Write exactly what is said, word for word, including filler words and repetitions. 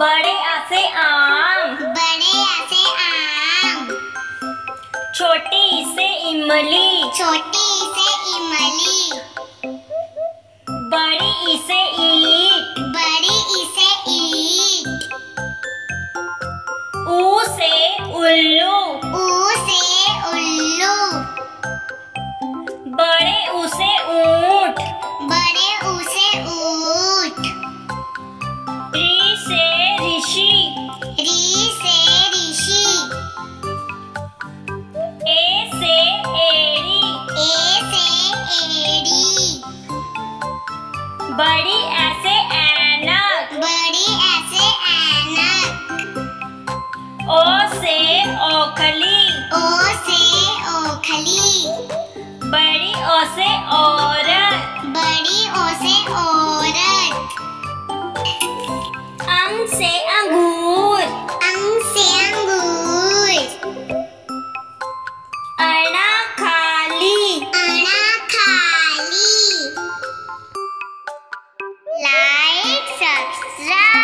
बड़े आ से आम। बड़े आ से आम। छोटी ई से इमली। छोटी ई से इमली। बड़ी ई से ईंट। बड़ी ई से ईंट। ऊ से उल्लू। ऊ से उल्लू। बड़े ऊ से ऊंट। बड़े ऊ से ऊंट। री से ऋषि। री से ऋषि। ए से एड़ी। ए से एड़ी। बड़ी ऐ से ऐनक। बड़ी ऐ से ऐनक। ओ से ओखली। ओ से ओखली। बड़ी ओ से औरत। बड़ी ओ से औरत। अंग से अंगूर। अंग से अंगूर। अणा खाली। अणा खाली। Like subscribe.